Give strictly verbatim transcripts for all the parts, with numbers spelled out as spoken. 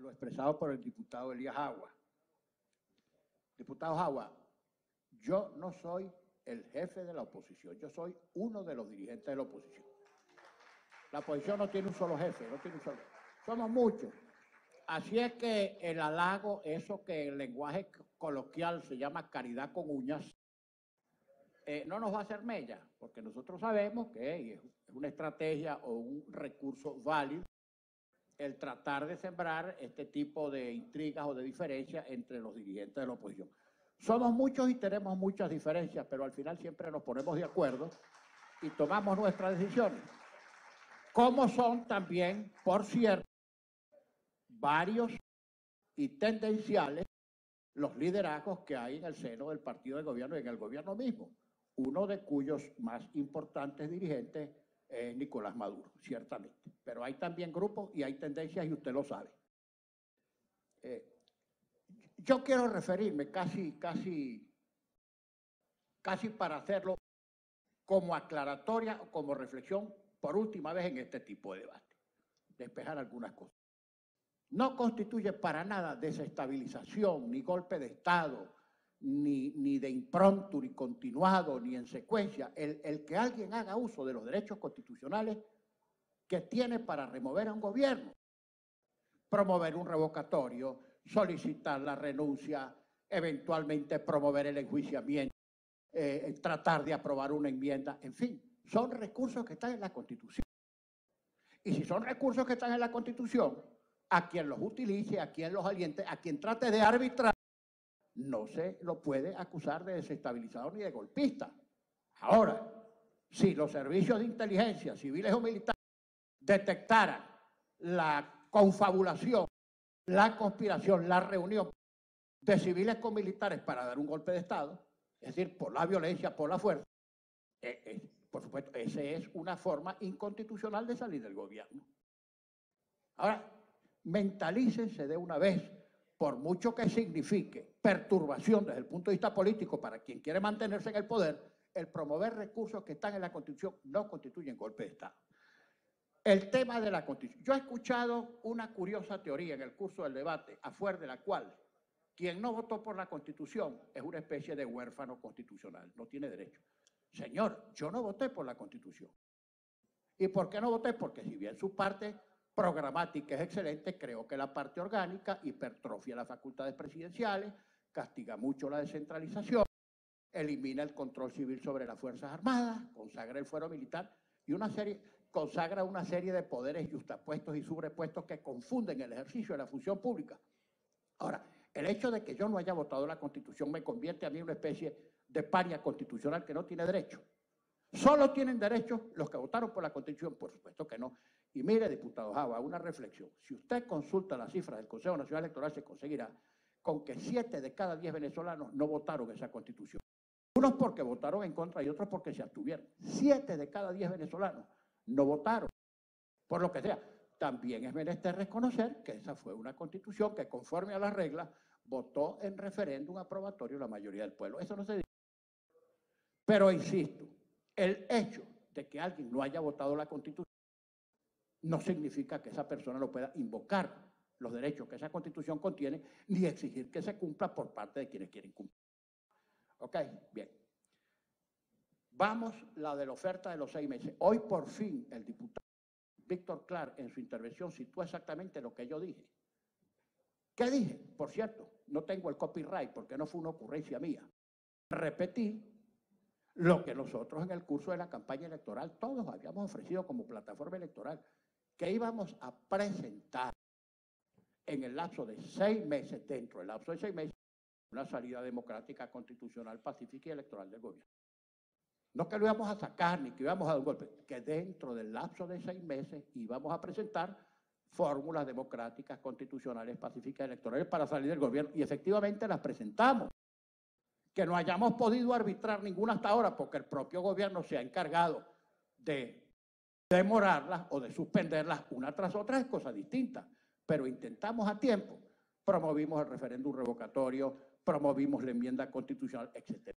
lo expresado por el diputado Elías Agua. Diputado Agua, yo no soy el jefe de la oposición, yo soy uno de los dirigentes de la oposición. La oposición no tiene un solo jefe, no tiene un solo. Somos muchos. Así es que el halago, eso que en lenguaje coloquial se llama caridad con uñas, eh, no nos va a hacer mella, porque nosotros sabemos que es una estrategia o un recurso válido el tratar de sembrar este tipo de intrigas o de diferencias entre los dirigentes de la oposición. Somos muchos y tenemos muchas diferencias, pero al final siempre nos ponemos de acuerdo y tomamos nuestras decisiones. Como son también, por cierto, varios y tendenciales los liderazgos que hay en el seno del partido de gobierno y en el gobierno mismo, uno de cuyos más importantes dirigentes es Nicolás Maduro, ciertamente. Pero hay también grupos y hay tendencias y usted lo sabe. Eh, yo quiero referirme casi, casi, casi para hacerlo como aclaratoria o como reflexión por última vez en este tipo de debate, despejar algunas cosas. No constituye para nada desestabilización, ni golpe de Estado, ni, ni de impronto, ni continuado, ni en secuencia, el, el que alguien haga uso de los derechos constitucionales que tiene para remover a un gobierno, promover un revocatorio, solicitar la renuncia, eventualmente promover el enjuiciamiento, eh, tratar de aprobar una enmienda, en fin, son recursos que están en la Constitución. Y si son recursos que están en la Constitución, a quien los utilice, a quien los aliente, a quien trate de arbitrar, no se lo puede acusar de desestabilizador ni de golpista. Ahora, si los servicios de inteligencia, civiles o militares, detectaran la confabulación, la conspiración, la reunión de civiles con militares para dar un golpe de Estado, es decir, por la violencia, por la fuerza, eh, eh, por supuesto, esa es una forma inconstitucional de salir del gobierno. Ahora, mentalícense de una vez, por mucho que signifique perturbación desde el punto de vista político para quien quiere mantenerse en el poder, el promover recursos que están en la Constitución no constituyen golpe de Estado. El tema de la Constitución. Yo he escuchado una curiosa teoría en el curso del debate, afuera de la cual quien no votó por la Constitución es una especie de huérfano constitucional, no tiene derecho. Señor, yo no voté por la Constitución. ¿Y por qué no voté? Porque si bien su parte programática es excelente, creo que la parte orgánica hipertrofia las facultades presidenciales, castiga mucho la descentralización, elimina el control civil sobre las Fuerzas Armadas, consagra el fuero militar y una serie, consagra una serie de poderes justapuestos y sobrepuestos que confunden el ejercicio de la función pública. Ahora, el hecho de que yo no haya votado la Constitución me convierte a mí en una especie de paria constitucional que no tiene derecho. ¿Solo tienen derecho los que votaron por la Constitución? Por supuesto que no. Y mire, diputado Java, una reflexión. Si usted consulta las cifras del Consejo Nacional Electoral, se conseguirá con que siete de cada diez venezolanos no votaron esa Constitución. Unos porque votaron en contra y otros porque se abstuvieron. Siete de cada diez venezolanos no votaron. Por lo que sea, también es menester reconocer que esa fue una Constitución que, conforme a las reglas, votó en referéndum aprobatorio la mayoría del pueblo. Eso no se dice. Pero insisto, el hecho de que alguien no haya votado la Constitución no significa que esa persona no pueda invocar los derechos que esa Constitución contiene, ni exigir que se cumpla por parte de quienes quieren cumplir. Ok, bien. Vamos, la de la oferta de los seis meses. Hoy por fin el diputado Víctor Clark en su intervención citó exactamente lo que yo dije. ¿Qué dije? Por cierto, no tengo el copyright porque no fue una ocurrencia mía. Repetí lo que nosotros en el curso de la campaña electoral todos habíamos ofrecido como plataforma electoral, que íbamos a presentar en el lapso de seis meses, dentro del lapso de seis meses, una salida democrática, constitucional, pacífica y electoral del gobierno. No que lo íbamos a sacar ni que íbamos a dar un golpe, que dentro del lapso de seis meses íbamos a presentar fórmulas democráticas, constitucionales, pacíficas y electorales para salir del gobierno. Y efectivamente las presentamos. Que no hayamos podido arbitrar ninguna hasta ahora porque el propio gobierno se ha encargado de demorarlas o de suspenderlas una tras otra es cosa distinta. Pero intentamos a tiempo, promovimos el referéndum revocatorio, promovimos la enmienda constitucional, etcétera.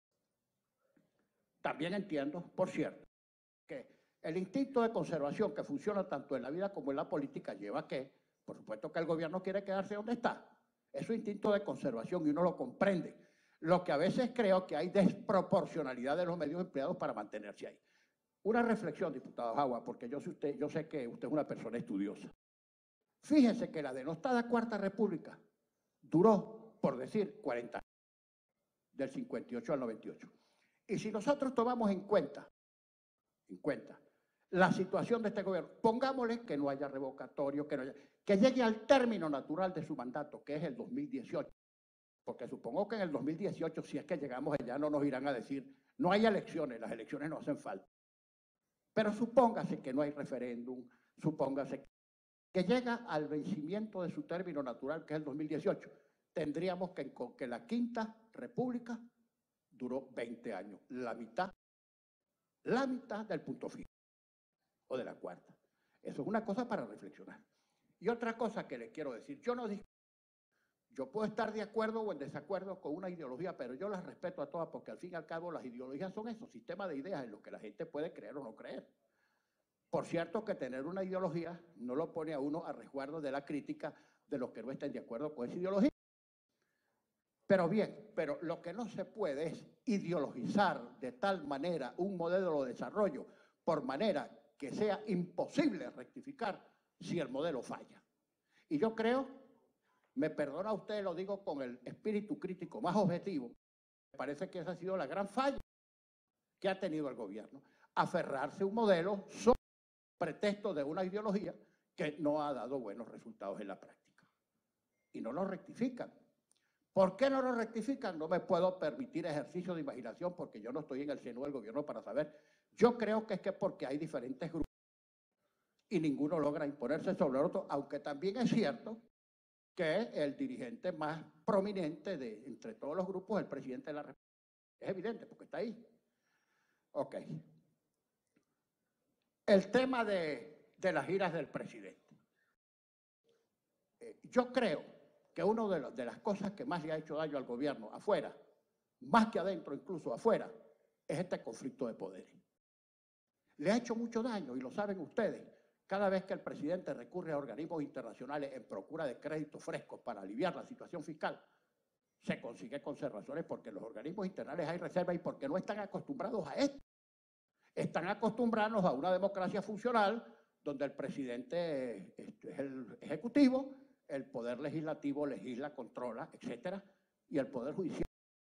También entiendo, por cierto, que el instinto de conservación que funciona tanto en la vida como en la política lleva a que, Por supuesto que el gobierno quiere quedarse donde está. Es su instinto de conservación y uno lo comprende. Lo que a veces creo que hay desproporcionalidad de los medios empleados para mantenerse ahí. Una reflexión, diputado Jagua, porque yo sé, usted, yo sé que usted es una persona estudiosa. Fíjese que la denostada Cuarta República duró, por decir, cuarenta años, del cincuenta y ocho al noventa y ocho. Y si nosotros tomamos en cuenta, en cuenta, la situación de este gobierno, pongámosle que no haya revocatorio, que, no haya, que llegue al término natural de su mandato, que es el dos mil dieciocho. Porque supongo que en el dos mil dieciocho, si es que llegamos allá, no nos irán a decir, no hay elecciones, las elecciones no hacen falta. Pero supóngase que no hay referéndum, supóngase que llega al vencimiento de su término natural, que es el dos mil dieciocho, tendríamos que, que la Quinta República duró veinte años, la mitad, la mitad del punto fijo, o de la cuarta. Eso es una cosa para reflexionar. Y otra cosa que le quiero decir, yo no digo, yo puedo estar de acuerdo o en desacuerdo con una ideología, pero yo las respeto a todas porque al fin y al cabo las ideologías son esos sistemas de ideas en los que la gente puede creer o no creer. Por cierto que tener una ideología no lo pone a uno a resguardo de la crítica de los que no estén de acuerdo con esa ideología. Pero bien, pero lo que no se puede es ideologizar de tal manera un modelo de desarrollo por manera que sea imposible rectificar si el modelo falla. Y yo creo, me perdona usted, lo digo con el espíritu crítico más objetivo, me parece que esa ha sido la gran falla que ha tenido el gobierno, aferrarse a un modelo sobre pretexto de una ideología que no ha dado buenos resultados en la práctica. Y no lo rectifican. ¿Por qué no lo rectifican? No me puedo permitir ejercicio de imaginación porque yo no estoy en el seno del gobierno para saber. Yo creo que es que porque hay diferentes grupos y ninguno logra imponerse sobre el otro, aunque también es cierto que el dirigente más prominente de entre todos los grupos es el presidente de la República. Es evidente porque está ahí. Ok. El tema de, de las giras del presidente. Eh, yo creo que una de, de las cosas que más le ha hecho daño al gobierno afuera, más que adentro, incluso afuera, es este conflicto de poderes. Le ha hecho mucho daño, y lo saben ustedes, cada vez que el presidente recurre a organismos internacionales en procura de créditos frescos para aliviar la situación fiscal, se consigue conservaciones porque en los organismos internacionales hay reservas y porque no están acostumbrados a esto. Están acostumbrados a una democracia funcional donde el presidente es el ejecutivo, el poder legislativo legisla, controla, etcétera, y el poder judicial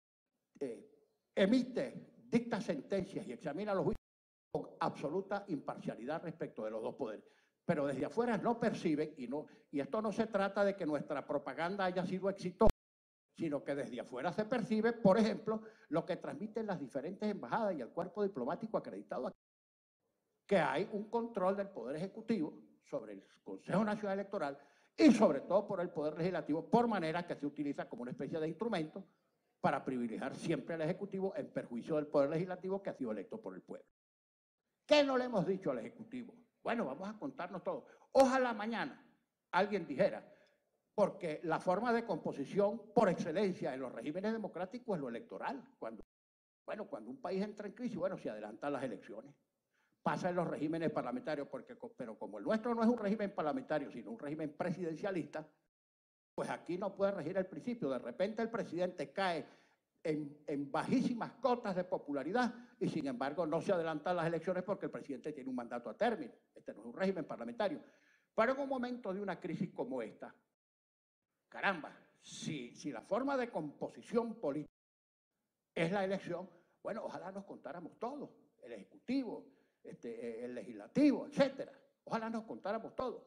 eh, emite, dicta sentencias y examina los juicios con absoluta imparcialidad respecto de los dos poderes. Pero desde afuera no perciben, y, no, y esto no se trata de que nuestra propaganda haya sido exitosa, sino que desde afuera se percibe, por ejemplo, lo que transmiten las diferentes embajadas y el cuerpo diplomático acreditado aquí, que hay un control del Poder Ejecutivo sobre el Consejo Nacional Electoral y sobre todo por el Poder Legislativo, por manera que se utiliza como una especie de instrumento para privilegiar siempre al Ejecutivo en perjuicio del Poder Legislativo que ha sido electo por el pueblo. ¿Qué no le hemos dicho al Ejecutivo? Bueno, vamos a contarnos todo. Ojalá mañana alguien dijera, porque la forma de composición por excelencia en los regímenes democráticos es lo electoral. Cuando, bueno, cuando un país entra en crisis, bueno, se adelantan las elecciones. Pasa en los regímenes parlamentarios, porque, pero como el nuestro no es un régimen parlamentario, sino un régimen presidencialista, pues aquí no puede regir el principio. De repente el presidente cae en, en bajísimas cotas de popularidad y sin embargo no se adelantan las elecciones porque el presidente tiene un mandato a término. Este no es un régimen parlamentario. Pero en un momento de una crisis como esta, caramba, si, si la forma de composición política es la elección, bueno, ojalá nos contáramos todos, el Ejecutivo, este, el Legislativo, etcétera. Ojalá nos contáramos todos.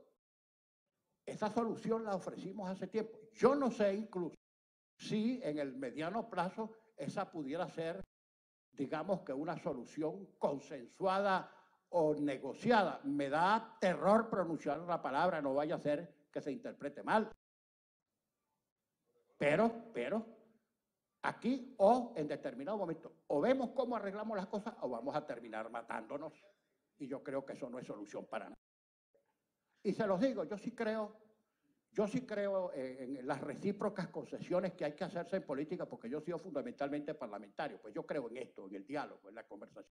Esa solución la ofrecimos hace tiempo. Yo no sé incluso si en el mediano plazo esa pudiera ser, digamos que una solución consensuada o negociada. Me da terror pronunciar la palabra, no vaya a ser que se interprete mal. Pero, pero, aquí o en determinado momento, o vemos cómo arreglamos las cosas o vamos a terminar matándonos. Y yo creo que eso no es solución para nada. Y se los digo, yo sí creo, yo sí creo en, en las recíprocas concesiones que hay que hacerse en política, porque yo he sido fundamentalmente parlamentario, pues yo creo en esto, en el diálogo, en la conversación.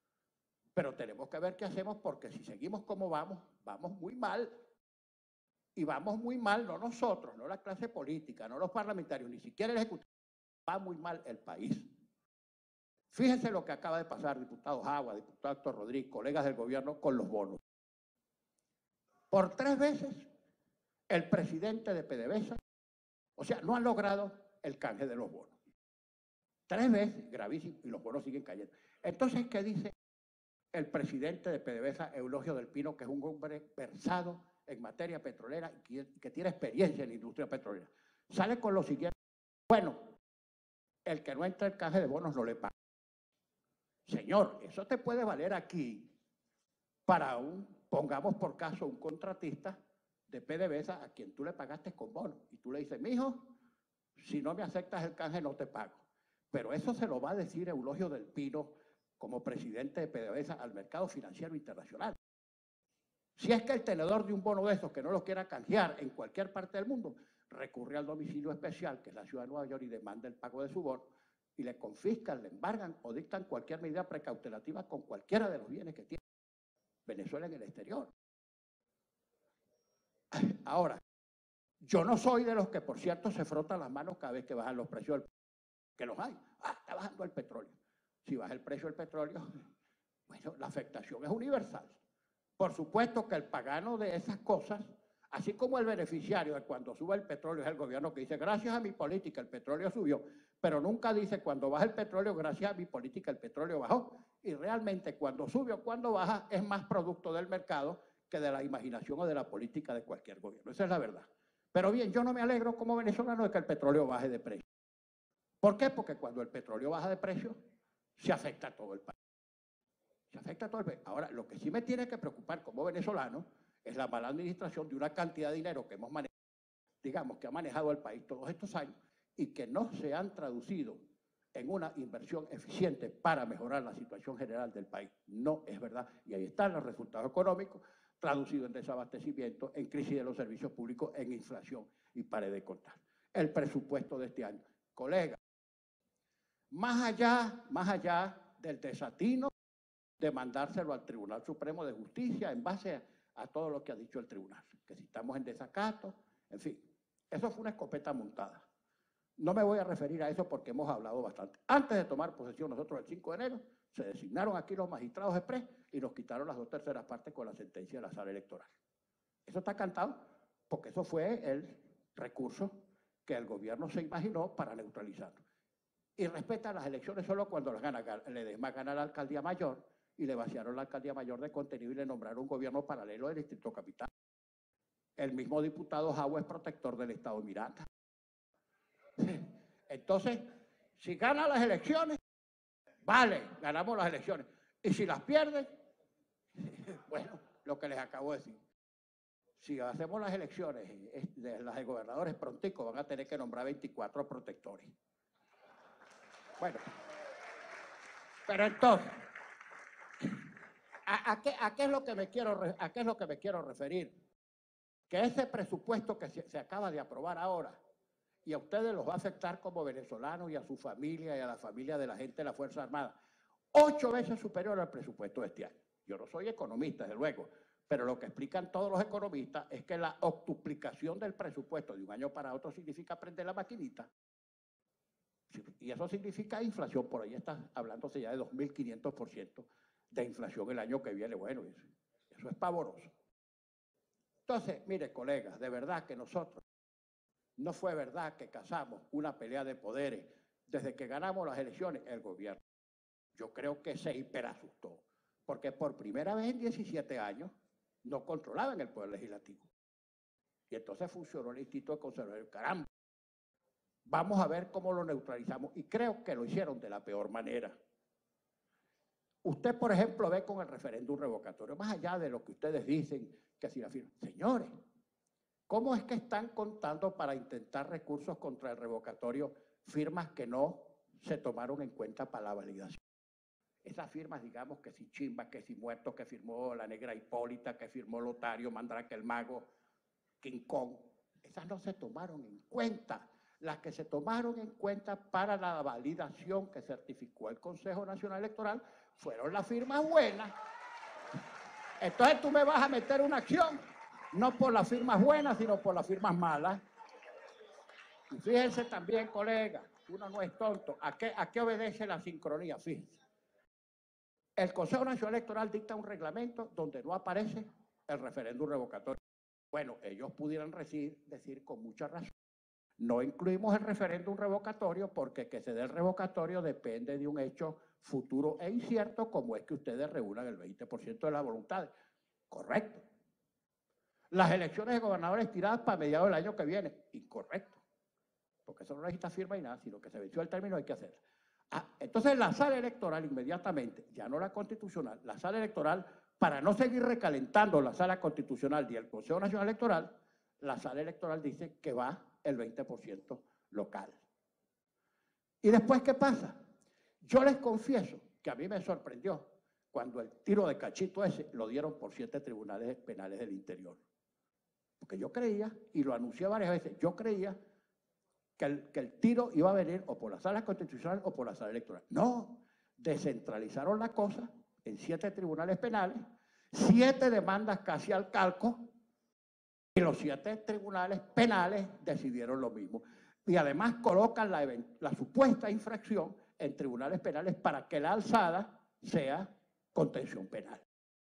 Pero tenemos que ver qué hacemos, porque si seguimos como vamos, vamos muy mal. Y vamos muy mal, no nosotros, no la clase política, no los parlamentarios, ni siquiera el Ejecutivo, va muy mal el país. Fíjense lo que acaba de pasar, diputado Jagua, diputado Héctor Rodríguez, colegas del gobierno, con los bonos. Por tres veces, el presidente de PDVSA, o sea, no han logrado el canje de los bonos. Tres veces, gravísimo, y los bonos siguen cayendo. Entonces, ¿qué dice el presidente de PDVSA, Eulogio del Pino, que es un hombre versado en materia petrolera y que, que tiene experiencia en la industria petrolera? Sale con lo siguiente: bueno, el que no entra el canje de bonos no le paga. Señor, eso te puede valer aquí para un, pongamos por caso, un contratista de PDVSA a quien tú le pagaste con bonos. Y tú le dices, mijo, si no me aceptas el canje no te pago. Pero eso se lo va a decir Eulogio del Pino como presidente de PDVSA al mercado financiero internacional. Si es que el tenedor de un bono de esos que no lo quiera canjear en cualquier parte del mundo, recurre al domicilio especial, que es la ciudad de Nueva York, y demanda el pago de su bono, y le confiscan, le embargan o dictan cualquier medida precautelativa con cualquiera de los bienes que tiene Venezuela en el exterior. Ahora, yo no soy de los que, por cierto, se frotan las manos cada vez que bajan los precios del petróleo, que los hay. Ah, está bajando el petróleo. Si baja el precio del petróleo, bueno, la afectación es universal. Por supuesto que el pagano de esas cosas, así como el beneficiario de cuando sube el petróleo es el gobierno que dice, gracias a mi política el petróleo subió, pero nunca dice cuando baja el petróleo, gracias a mi política el petróleo bajó. Y realmente cuando sube o cuando baja es más producto del mercado que de la imaginación o de la política de cualquier gobierno. Esa es la verdad. Pero bien, yo no me alegro como venezolano de que el petróleo baje de precio. ¿Por qué? Porque cuando el petróleo baja de precio, se afecta a todo el país. Se afecta a todo el país. Ahora, lo que sí me tiene que preocupar como venezolano es la mala administración de una cantidad de dinero que hemos manejado, digamos, que ha manejado el país todos estos años y que no se han traducido en una inversión eficiente para mejorar la situación general del país. No es verdad. Y ahí están los resultados económicos traducidos en desabastecimiento, en crisis de los servicios públicos, en inflación y pare de contar. El presupuesto de este año. Colega, más allá, más allá del desatino de mandárselo al Tribunal Supremo de Justicia en base a, a todo lo que ha dicho el tribunal, que si estamos en desacato, en fin, eso fue una escopeta montada. No me voy a referir a eso porque hemos hablado bastante. Antes de tomar posesión nosotros el cinco de enero, se designaron aquí los magistrados exprés y nos quitaron las dos terceras partes con la sentencia de la sala electoral. Eso está cantado porque eso fue el recurso que el gobierno se imaginó para neutralizarlo. Y respeta las elecciones solo cuando las gana, le des más gana a la alcaldía mayor y le vaciaron la alcaldía mayor de contenido y le nombraron un gobierno paralelo del Distrito Capital. El mismo diputado Jagua es protector del Estado de Miranda. Entonces, si gana las elecciones, vale, ganamos las elecciones. Y si las pierden, bueno, lo que les acabo de decir. Si hacemos las elecciones, de las de gobernadores prontico, van a tener que nombrar veinticuatro protectores. Bueno, pero entonces, ¿a, a, qué, a, qué es lo que me quiero, ¿a qué es lo que me quiero referir? Que ese presupuesto que se, se acaba de aprobar ahora, y a ustedes los va a afectar como venezolanos y a su familia y a la familia de la gente de la Fuerza Armada, ocho veces superior al presupuesto de este año. Yo no soy economista, desde luego, pero lo que explican todos los economistas es que la octuplicación del presupuesto de un año para otro significa prender la maquinita. Y eso significa inflación, por ahí está hablándose ya de dos mil quinientos por ciento de inflación el año que viene. Bueno, eso, eso es pavoroso. Entonces, mire, colegas, de verdad que nosotros, no fue verdad que cazamos una pelea de poderes desde que ganamos las elecciones el gobierno. Yo creo que se hiperasustó, porque por primera vez en diecisiete años no controlaban el poder legislativo. Y entonces funcionó el Instituto de Conservación. Caramba, vamos a ver cómo lo neutralizamos. Y creo que lo hicieron de la peor manera. Usted, por ejemplo, ve con el referéndum revocatorio, más allá de lo que ustedes dicen, que si la firma. Señores, ¿cómo es que están contando para intentar recursos contra el revocatorio firmas que no se tomaron en cuenta para la validación? Esas firmas, digamos, que si Chimba, que si Muerto, que firmó la negra Hipólita, que firmó Lotario, Mandrake el Mago, King Kong, esas no se tomaron en cuenta. Las que se tomaron en cuenta para la validación que certificó el Consejo Nacional Electoral fueron las firmas buenas. Entonces tú me vas a meter una acción No por las firmas buenas, sino por las firmas malas. Y fíjense también, colega, uno no es tonto. ¿A qué, a qué obedece la sincronía? Fíjense. El Consejo Nacional Electoral dicta un reglamento donde no aparece el referéndum revocatorio. Bueno, ellos pudieran decir, decir con mucha razón, no incluimos el referéndum revocatorio porque que se dé el revocatorio depende de un hecho futuro e incierto, como es que ustedes reúnan el veinte por ciento de las voluntades. Correcto. Las elecciones de gobernadores tiradas para mediados del año que viene. Incorrecto. Porque eso no necesita firma y nada, sino que se venció el término, hay que hacerla. Ah, entonces la sala electoral inmediatamente, ya no la constitucional, la sala electoral, para no seguir recalentando la sala constitucional y el Consejo Nacional Electoral, la sala electoral dice que va el veinte por ciento local. ¿Y después qué pasa? Yo les confieso que a mí me sorprendió cuando el tiro de cachito ese lo dieron por siete tribunales penales del interior. Porque yo creía, y lo anuncié varias veces, yo creía que el, que el tiro iba a venir o por la sala constitucional o por la sala electoral. No, descentralizaron la cosa en siete tribunales penales, siete demandas casi al calco, y los siete tribunales penales decidieron lo mismo. Y además colocan la, la supuesta infracción en tribunales penales para que la alzada sea contención penal.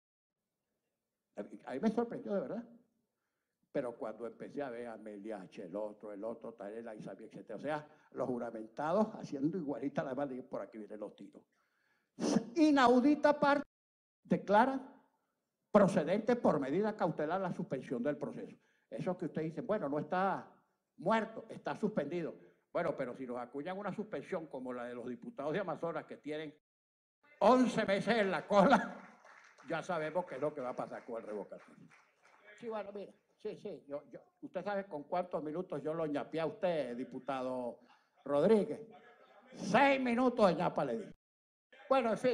A mí me sorprendió de verdad. Pero cuando empecé a ver a Meliache, el otro, el otro, Tarela, Isabel, etcétera, o sea, los juramentados haciendo igualita la demanda, y por aquí vienen los tiros. Inaudita parte, declaran procedente por medida cautelar la suspensión del proceso. Eso que ustedes dicen, bueno, no está muerto, está suspendido. Bueno, pero si nos acuñan una suspensión como la de los diputados de Amazonas que tienen once meses en la cola, ya sabemos qué es lo que va a pasar con el revocatorio. Sí, bueno, mira. Sí, sí, yo, yo, usted sabe con cuántos minutos yo lo ñapeé a usted, diputado Rodríguez. Seis minutos de ñapa le di. Bueno, en fin,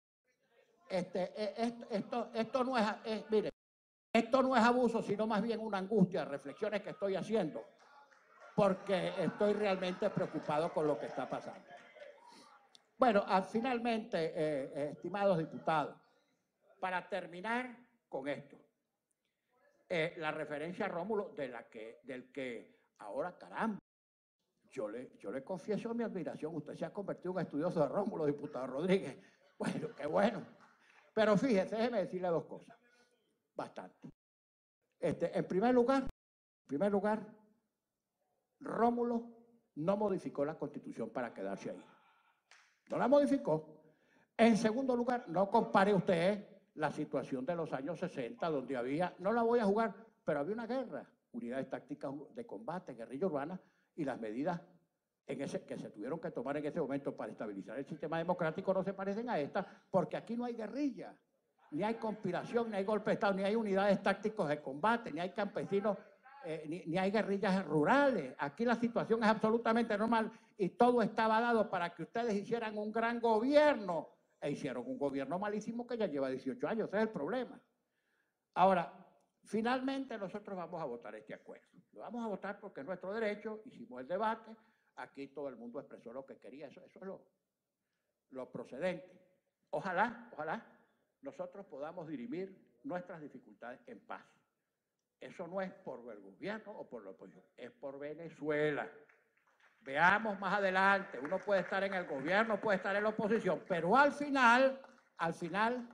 este, esto, esto, esto no es, es, mire, esto no es abuso, sino más bien una angustia, reflexiones que estoy haciendo, porque estoy realmente preocupado con lo que está pasando. Bueno, ah, finalmente, eh, eh, estimados diputados, para terminar con esto. Eh, la referencia a Rómulo, de la que, del que ahora, caramba, yo le, yo le confieso mi admiración. Usted se ha convertido en estudioso de Rómulo, diputado Rodríguez. Bueno, qué bueno. Pero fíjese, déjeme decirle dos cosas. Bastante. Este, en primer lugar, en primer lugar, Rómulo no modificó la Constitución para quedarse ahí. No la modificó. En segundo lugar, no compare usted la situación de los años sesenta, donde había, no la voy a jugar, pero había una guerra, unidades tácticas de combate, guerrilla urbana, y las medidas en ese, que se tuvieron que tomar en ese momento para estabilizar el sistema democrático no se parecen a esta, porque aquí no hay guerrilla, ni hay conspiración, ni hay golpe de Estado, ni hay unidades tácticas de combate, ni hay campesinos, eh, ni, ni hay guerrillas rurales. Aquí la situación es absolutamente normal y todo estaba dado para que ustedes hicieran un gran gobierno. E hicieron un gobierno malísimo que ya lleva dieciocho años, ese es el problema. Ahora, finalmente nosotros vamos a votar este acuerdo. Lo vamos a votar porque es nuestro derecho, hicimos el debate, aquí todo el mundo expresó lo que quería, eso, eso es lo, lo procedente. Ojalá, ojalá nosotros podamos dirimir nuestras dificultades en paz. Eso no es por el gobierno o por la oposición, es por Venezuela. Veamos más adelante, uno puede estar en el gobierno, puede estar en la oposición, pero al final, al final,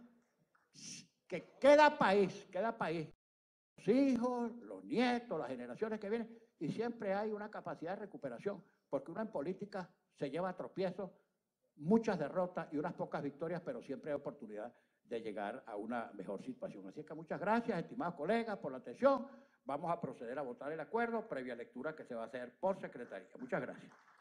que queda país, queda país, los hijos, los nietos, las generaciones que vienen, y siempre hay una capacidad de recuperación, porque uno en política se lleva tropiezos, muchas derrotas y unas pocas victorias, pero siempre hay oportunidad de llegar a una mejor situación. Así que muchas gracias, estimados colegas, por la atención. Vamos a proceder a votar el acuerdo, previa lectura que se va a hacer por secretaría. Muchas gracias.